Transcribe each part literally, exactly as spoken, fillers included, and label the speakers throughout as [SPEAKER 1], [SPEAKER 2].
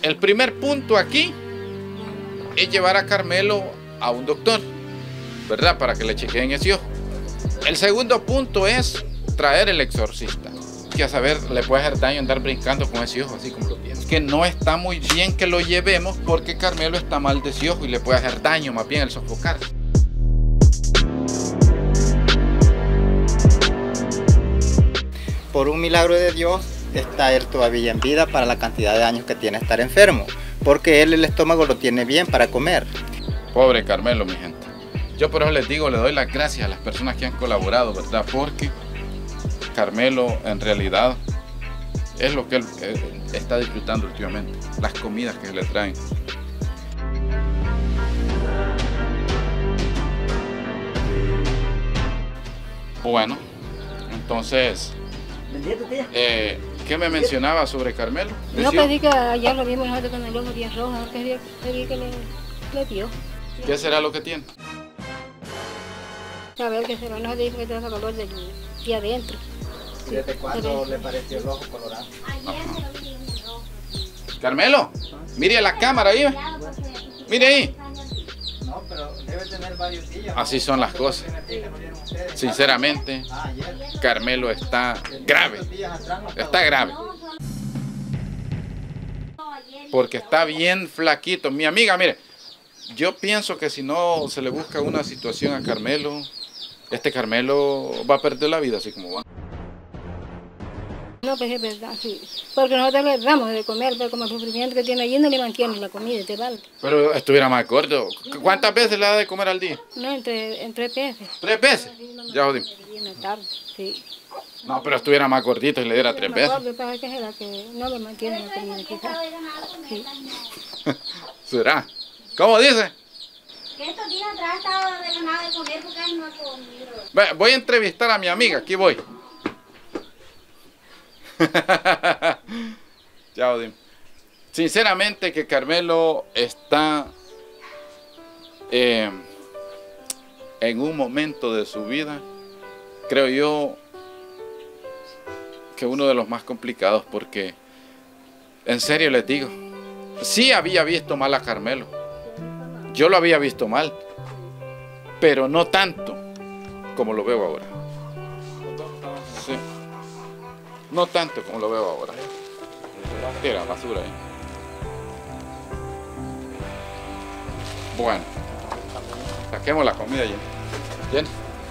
[SPEAKER 1] El primer punto aquí es llevar a Carmelo a un doctor, ¿verdad? Para que le chequeen ese ojo. El segundo punto es traer el exorcista, que a saber le puede hacer daño andar brincando con ese ojo así como lo tiene. Que no está muy bien que lo llevemos porque Carmelo está mal de ese ojo y le puede hacer daño más bien el sofocarse.
[SPEAKER 2] Por un milagro de Dios está él todavía en vida para la cantidad de años que tiene estar enfermo, porque él el estómago lo tiene bien para comer.
[SPEAKER 1] Pobre Carmelo, mi gente. Yo por eso les digo, le doy las gracias a las personas que han colaborado, ¿verdad? Porque Carmelo en realidad es lo que él, él está disfrutando últimamente, las comidas que se le traen. Bueno, entonces, eh, ¿qué me mencionaba sobre Carmelo?
[SPEAKER 3] No, pedí que ayer lo vimos nosotros con el ojo bien rojo, pedí, pedí que le, le dio.
[SPEAKER 1] ¿Qué será lo que tiene?
[SPEAKER 3] A ver qué será, no se dice que tiene ese color de, de adentro.
[SPEAKER 2] ¿Y desde cuándo le pareció el ojo colorado?
[SPEAKER 1] Carmelo, mire a la cámara ahí. Mire ahí.
[SPEAKER 2] No, pero debe tener varios días.
[SPEAKER 1] Así son las cosas. Sinceramente, Carmelo está grave. Está grave. Porque está bien flaquito. Mi amiga, mire, yo pienso que si no se le busca una situación a Carmelo, este Carmelo va a perder la vida así como va.
[SPEAKER 3] No, pues es verdad, sí. Porque nosotros le damos de comer, pero como el sufrimiento que tiene allí no le mantiene la comida, te vale.
[SPEAKER 1] Pero estuviera más gordo. ¿Cuántas veces le da de comer al día?
[SPEAKER 3] No, entre, en tres veces.
[SPEAKER 1] ¿Tres veces? Ya jodí.
[SPEAKER 3] En la tarde, sí.
[SPEAKER 1] No, pero estuviera más gordito y le diera tres veces.
[SPEAKER 3] Lo que pasa es que es la que no le mantiene la comida, quizás. Sí.
[SPEAKER 1] ¿Será? ¿Cómo dice?
[SPEAKER 4] Que estos días atrás estaba de nada de comer porque él no ha comido.
[SPEAKER 1] Voy a entrevistar a mi amiga, aquí voy. Ya, Odín. Sinceramente que Carmelo está eh, en un momento de su vida, creo yo, que uno de los más complicados, porque en serio les digo, sí había visto mal a Carmelo, yo lo había visto mal, pero no tanto como lo veo ahora. Sí. No tanto como lo veo ahora. Tira basura ahí. Bueno, saquemos la comida ya. Bien.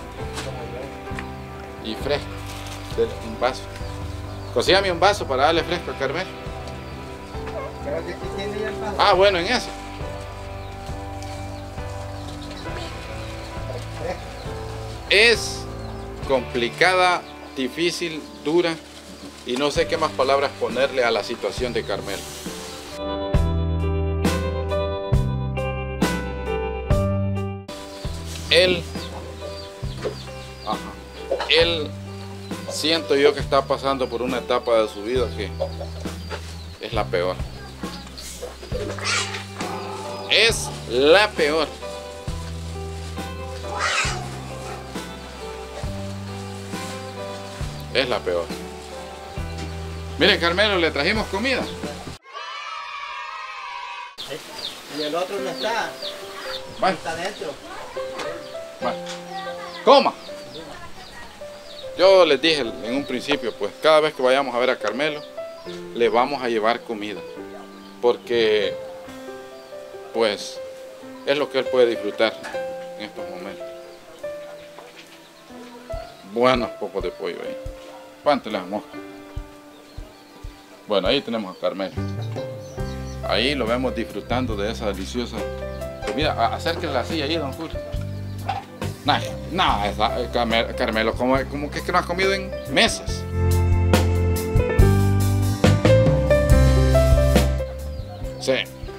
[SPEAKER 1] Y fresco. Dele un vaso. Consígame un vaso para darle fresco a Carmelo. Ah, bueno, en ese. Es complicada, difícil, dura. Y no sé qué más palabras ponerle a la situación de Carmelo. Él, ajá, él, siento yo que está pasando por una etapa de su vida que es la peor. Es la peor. Es la peor. Mire, Carmelo, le trajimos comida.
[SPEAKER 2] Y el otro no está.
[SPEAKER 1] Vale.
[SPEAKER 2] Está dentro.
[SPEAKER 1] Vale. Coma. Yo les dije en un principio, pues cada vez que vayamos a ver a Carmelo, le vamos a llevar comida. Porque, pues, es lo que él puede disfrutar en estos momentos. Buenos popos de pollo ahí. ¿Cuánto les mosca? Bueno, ahí tenemos a Carmelo. Ahí lo vemos disfrutando de esa deliciosa comida. Acérquese la silla ahí, don Julio. Nah, nah, esa, Carmelo, Carmelo como, como que, es que no has comido en meses. Sí.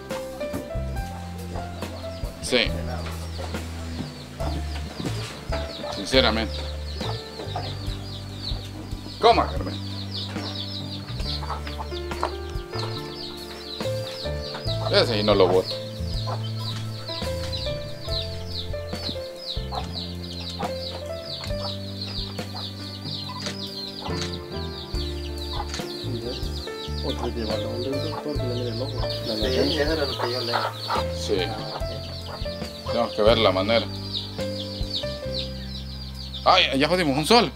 [SPEAKER 1] Sí. Sinceramente. Coma, Carmelo. Ese y no lo boto.
[SPEAKER 5] Hay que llevarlo al doctor que le mire el ojo. La
[SPEAKER 2] Sí,
[SPEAKER 5] emergencia.
[SPEAKER 2] eso era lo que yo le...
[SPEAKER 1] Sí,
[SPEAKER 2] Ah, ok.
[SPEAKER 1] tenemos que ver la manera. Ay, ya jodimos un sol.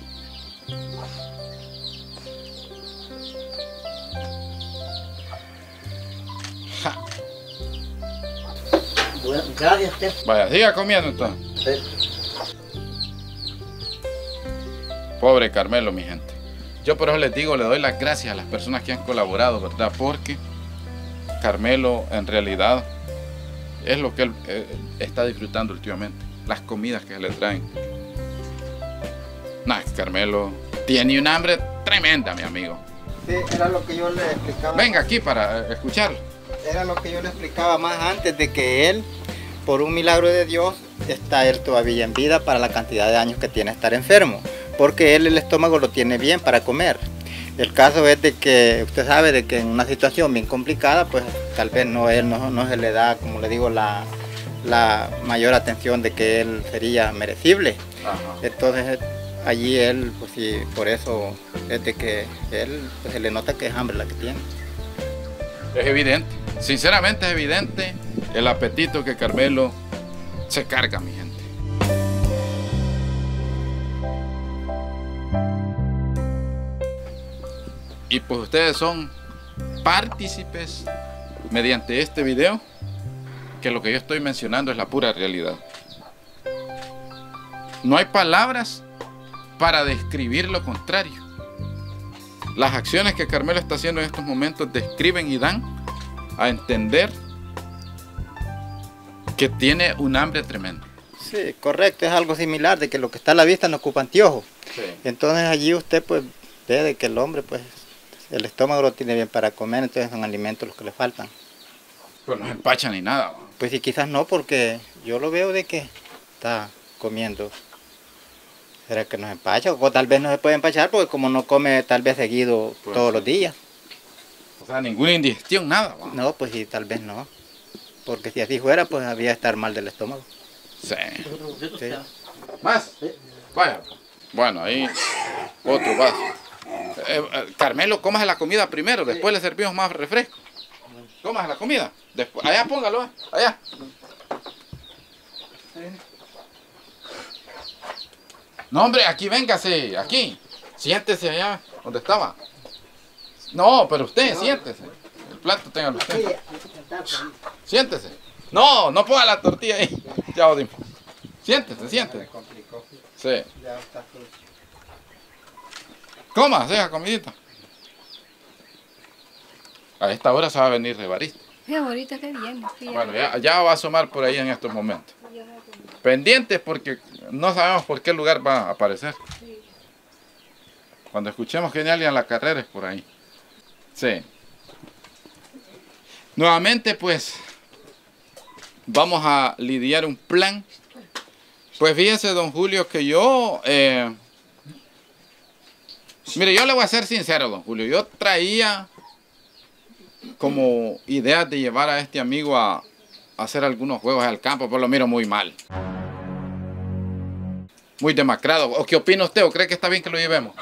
[SPEAKER 1] Ja.
[SPEAKER 2] Bueno, gracias, usted.
[SPEAKER 1] Vaya, siga comiendo entonces. Pobre Carmelo, mi gente. Yo por eso les digo, le doy las gracias a las personas que han colaborado, ¿verdad? Porque Carmelo en realidad es lo que él eh, está disfrutando últimamente. Las comidas que se le traen. Nah, Carmelo tiene un hambre tremenda, mi amigo.
[SPEAKER 2] Sí, era lo que yo le explicaba.
[SPEAKER 1] Venga aquí para eh, escucharlo.
[SPEAKER 2] Era lo que yo le explicaba más antes, de que él, por un milagro de Dios, está él todavía en vida para la cantidad de años que tiene estar enfermo. Porque él el estómago lo tiene bien para comer. El caso es de que usted sabe de que en una situación bien complicada, pues tal vez no, él no, no se le da, como le digo, la, la mayor atención de que él sería merecible.
[SPEAKER 1] Ajá.
[SPEAKER 2] Entonces allí él, pues sí, por eso es de que él, pues, se le nota que es hambre la que tiene.
[SPEAKER 1] Es evidente, sinceramente es evidente el apetito que Carmelo se carga, mi gente. Y pues ustedes son partícipes mediante este video, que lo que yo estoy mencionando es la pura realidad. No hay palabras para describir lo contrario. Las acciones que Carmelo está haciendo en estos momentos describen y dan a entender que tiene un hambre tremendo.
[SPEAKER 2] Sí, correcto, es algo similar, de que lo que está a la vista no ocupa anteojos.
[SPEAKER 1] Sí.
[SPEAKER 2] Entonces allí usted pues ve de que el hombre pues el estómago lo tiene bien para comer, entonces son alimentos los que le faltan.
[SPEAKER 1] Pues no se empacha ni nada.
[SPEAKER 2] Pues sí, quizás no, porque yo lo veo de que está comiendo. ¿Será que nos empacha? O tal vez no se puede empachar porque como no come tal vez seguido
[SPEAKER 1] Pues
[SPEAKER 2] todos
[SPEAKER 1] sí.
[SPEAKER 2] los días.
[SPEAKER 1] O sea, ninguna indigestión, nada. ¿Va?
[SPEAKER 2] No, pues sí, tal vez no. Porque si así fuera, pues había estar mal del estómago.
[SPEAKER 1] Sí.
[SPEAKER 2] Sí.
[SPEAKER 1] ¿Más? Vaya. Bueno, ahí otro vaso. Eh, eh, Carmelo, cómase la comida primero, después le servimos más refresco. Cómase la comida. Después, allá póngalo, eh, allá. No, hombre, aquí véngase, aquí. Siéntese allá donde estaba. No, pero usted, siéntese. El plato téngalo usted. Siéntese. No, no ponga la tortilla ahí. Ya lo dimos. Siéntese, siéntese. Sí. Coma, deja comidita. A esta hora se va a venir Rebarista.
[SPEAKER 3] Sí, ahorita que viene. Sí, ya.
[SPEAKER 1] Bueno, ya, ya va a asomar por ahí en estos momentos. Pendientes porque no sabemos por qué lugar va a aparecer. Cuando escuchemos que viene alguien a la carrera es por ahí. Sí. Nuevamente pues vamos a lidiar un plan. Pues fíjese, don Julio, que yo... Eh, mire, yo le voy a ser sincero, don Julio. Yo traía como ideas de llevar a este amigo a, a hacer algunos juegos al campo, pero lo miro muy mal. Muy demacrado. ¿O qué opina usted? ¿O cree que está bien que lo llevemos?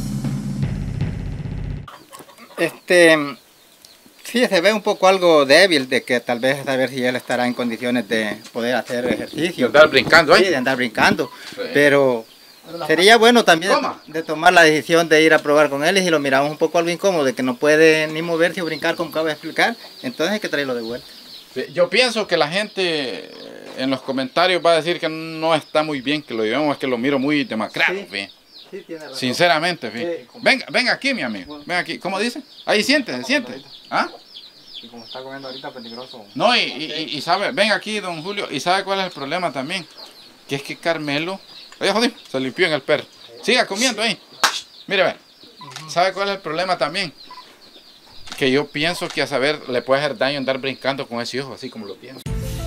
[SPEAKER 2] Este, sí, se ve un poco algo débil, de que tal vez a ver si él estará en condiciones de poder hacer ejercicio.
[SPEAKER 1] De andar brincando ahí.
[SPEAKER 2] Sí, de andar brincando.
[SPEAKER 1] Sí.
[SPEAKER 2] Pero sería bueno también
[SPEAKER 1] Toma.
[SPEAKER 2] de tomar la decisión de ir a probar con él, y si lo miramos un poco algo incómodo, de que no puede ni moverse o brincar como acabo de explicar, entonces hay que traerlo de vuelta.
[SPEAKER 1] Sí, yo pienso que la gente en los comentarios va a decir que no está muy bien que lo llevemos, es que lo miro muy demacrado.
[SPEAKER 2] Sí.
[SPEAKER 1] Fe.
[SPEAKER 2] Sí, tiene razón.
[SPEAKER 1] Sinceramente, fe.
[SPEAKER 2] Sí.
[SPEAKER 1] Venga, venga aquí, mi amigo. Venga aquí. ¿Cómo dice? Ahí siéntese, siéntese. ¿Ah?
[SPEAKER 5] Y como está comiendo ahorita peligroso.
[SPEAKER 1] No, y, y, y sabe, venga aquí, don Julio, y sabe cuál es el problema también. Que es que Carmelo, oye, joder, se limpió en el perro. Siga comiendo ahí. Mire, ve. ¿Sabe cuál es el problema también? Que yo pienso que a saber le puede hacer daño andar brincando con ese ojo así como lo tiene.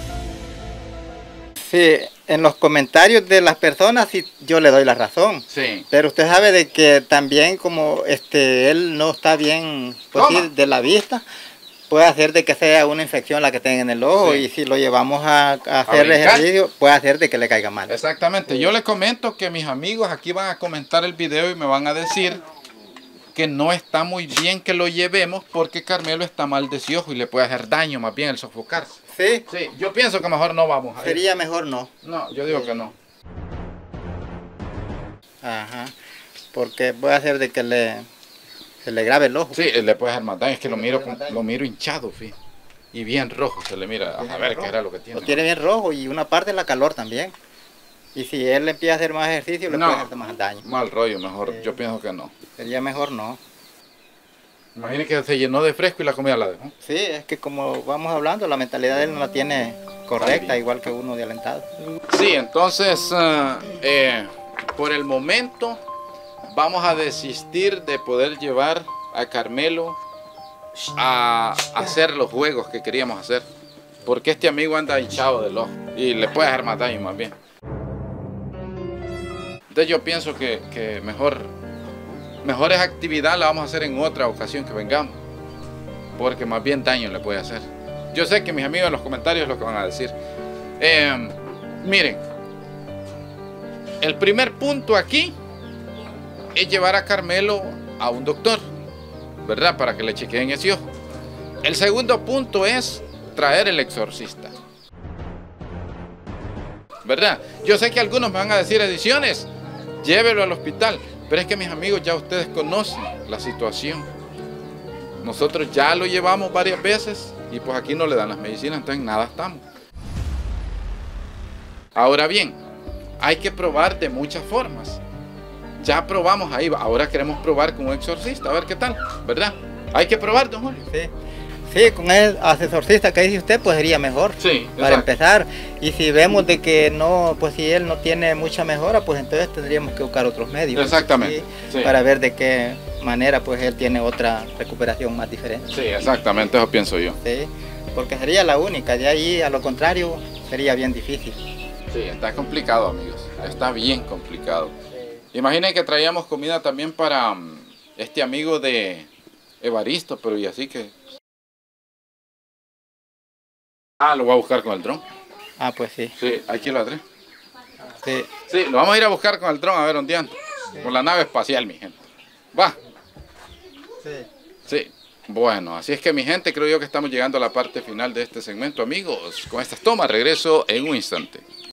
[SPEAKER 2] Sí, en los comentarios de las personas sí yo le doy la razón.
[SPEAKER 1] Sí.
[SPEAKER 2] Pero usted sabe de que también como este él no está bien pues,
[SPEAKER 1] Toma.
[SPEAKER 2] sí, de la vista, puede hacer de que sea una infección la que tenga en el ojo,
[SPEAKER 1] Sí.
[SPEAKER 2] y si lo llevamos a, a hacer
[SPEAKER 1] brincar.
[SPEAKER 2] ejercicio, puede hacer de que le caiga mal.
[SPEAKER 1] Exactamente. Yo le comento que mis amigos aquí van a comentar el video y me van a decir que no está muy bien que lo llevemos porque Carmelo está mal de ese ojo y le puede hacer daño más bien el sofocarse.
[SPEAKER 2] Sí,
[SPEAKER 1] Sí, yo pienso que mejor no vamos a ir.
[SPEAKER 2] sería mejor no.
[SPEAKER 1] No, yo digo que no.
[SPEAKER 2] Ajá, porque puede hacer de que le, se le grabe el ojo.
[SPEAKER 1] Sí, le puede hacer más daño, es que lo
[SPEAKER 2] le
[SPEAKER 1] miro,
[SPEAKER 2] puede hacer más daño.
[SPEAKER 1] lo miro hinchado, fi. Y bien rojo se le mira, a ver qué era lo que tiene.
[SPEAKER 2] Lo tiene bien rojo y una parte de la calor también. Y si él empieza a hacer más ejercicio, le
[SPEAKER 1] No.
[SPEAKER 2] puede hacer más daño.
[SPEAKER 1] Mal rollo, mejor,
[SPEAKER 2] Sí.
[SPEAKER 1] yo pienso que no.
[SPEAKER 2] Sería mejor no.
[SPEAKER 1] Imagine que se llenó de fresco y la comida la dejó.
[SPEAKER 2] Sí, es que como vamos hablando, la mentalidad de él no la tiene correcta, igual que uno de alentado.
[SPEAKER 1] Sí, entonces, ah, eh, por el momento, vamos a desistir de poder llevar a Carmelo a hacer los juegos que queríamos hacer. Porque este amigo anda hinchado del ojo y le puede hacer más daño más bien. Entonces yo pienso que, que mejor, mejor esa actividad la vamos a hacer en otra ocasión que vengamos. Porque más bien daño le puede hacer. Yo sé que mis amigos en los comentarios es lo que van a decir. Eh, miren, el primer punto aquí es llevar a Carmelo a un doctor, ¿verdad? Para que le chequeen ese ojo. El segundo punto es traer el exorcista, ¿verdad? Yo sé que algunos me van a decir, Ediciones, llévelo al hospital, pero es que mis amigos ya ustedes conocen la situación. Nosotros ya lo llevamos varias veces y pues aquí no le dan las medicinas, entonces nada estamos. Ahora bien, hay que probar de muchas formas. Ya probamos ahí, ahora queremos probar con un exorcista, a ver qué tal, ¿verdad? Hay que probar, don Julio.
[SPEAKER 2] Sí, sí, con el asesorcista que dice usted, pues sería mejor.
[SPEAKER 1] Sí,
[SPEAKER 2] Para
[SPEAKER 1] exacto.
[SPEAKER 2] empezar, y si vemos de que no, pues si él no tiene mucha mejora, pues entonces tendríamos que buscar otros medios.
[SPEAKER 1] Exactamente,
[SPEAKER 2] ¿sí?
[SPEAKER 1] sí.
[SPEAKER 2] Para ver de qué manera pues él tiene otra recuperación más diferente.
[SPEAKER 1] Sí, exactamente, eso pienso yo.
[SPEAKER 2] ¿sí? Porque sería la única, de ahí a lo contrario sería bien difícil.
[SPEAKER 1] Sí, está complicado, amigos. Está bien complicado. Imaginen que traíamos comida también para um, este amigo de Evaristo, pero y así que... Ah, lo voy a buscar con el dron.
[SPEAKER 2] Ah, pues sí.
[SPEAKER 1] Sí, aquí lo trae.
[SPEAKER 2] Sí,
[SPEAKER 1] Sí, lo vamos a ir a buscar con el dron a ver dónde anda. Con la nave espacial, mi gente. Va.
[SPEAKER 2] sí.
[SPEAKER 1] Sí. Bueno, así es que mi gente, creo yo que estamos llegando a la parte final de este segmento, amigos. Con estas tomas regreso en un instante.